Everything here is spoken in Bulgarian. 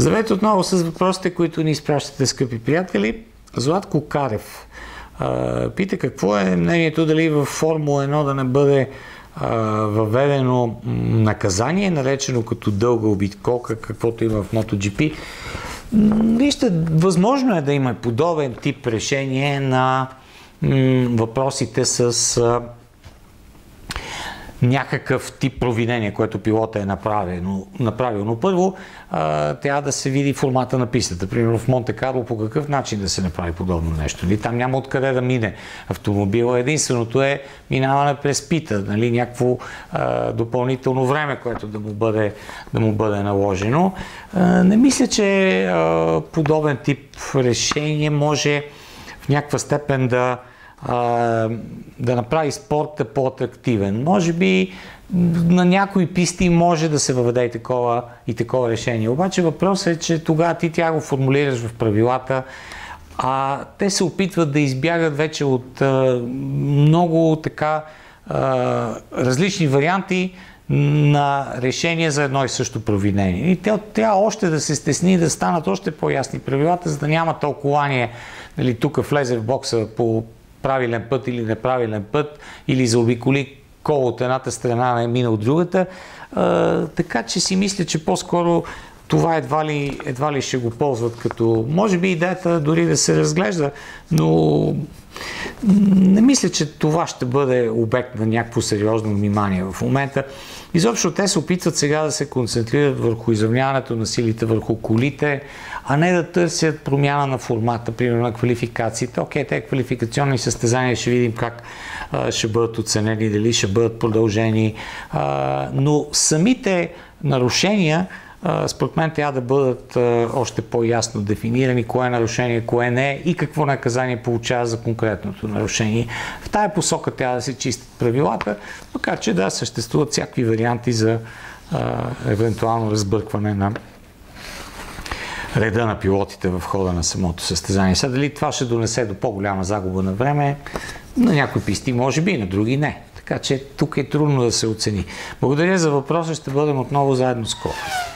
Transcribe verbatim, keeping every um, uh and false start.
Здравейте отново с въпросите, които ни изпращате, скъпи приятели. Златко Карев а, пита какво е мнението дали в Формула едно да не бъде а, въведено наказание, наречено като дълга обиколка, каквото има в MotoGP. Вижте, възможно е да има подобен тип решение на м, въпросите с а, някакъв тип провинение, което пилота е направил. направил. Но първо а, трябва да се види формата на пистата. Примерно в Монте Карло по какъв начин да се направи подобно нещо. Нали? Там няма откъде да мине автомобила. Единственото е минаване през пита. Нали? Някакво а, допълнително време, което да му бъде, да му бъде наложено. А, не мисля, че а, подобен тип решение може в някаква степен да да направи спорта по-атрактивен. Може би на някои писти може да се въведе и такова, и такова решение. Обаче въпросът е, че тогава ти тя го формулираш в правилата, а те се опитват да избягат вече от а, много така а, различни варианти на решение за едно и също провинение. И те трябва още да се стесни, да станат още по-ясни правилата, за да няма тълкование, нали, тук влезе в бокса по правилен път или неправилен път, или заобиколи кол от едната страна, не мина от другата. А, така че си мисля, че по-скоро това едва ли, едва ли ще го ползват като... Може би идеята дори да се разглежда, но не мисля, че това ще бъде обект на някакво сериозно внимание в момента. Изобщо те се опитват сега да се концентрират върху изравняването на силите върху колите, а не да търсят промяна на формата, примерно на квалификациите. Окей, те квалификационни състезания ще видим как а, ще бъдат оценени, дали ще бъдат продължени, а, но самите нарушения според мен трябва да бъдат а, още по-ясно дефинирани, кое е нарушение, кое не е и какво наказание получава за конкретното нарушение. В тая посока трябва да се чистят правилата, макар че да съществуват всякакви варианти за а, евентуално разбъркване на реда на пилотите в хода на самото състезание. Сега дали това ще донесе до по-голяма загуба на време, на някои писти може би, на други не. Така че тук е трудно да се оцени. Благодаря за въпроса, ще бъдем отново заедно скоро.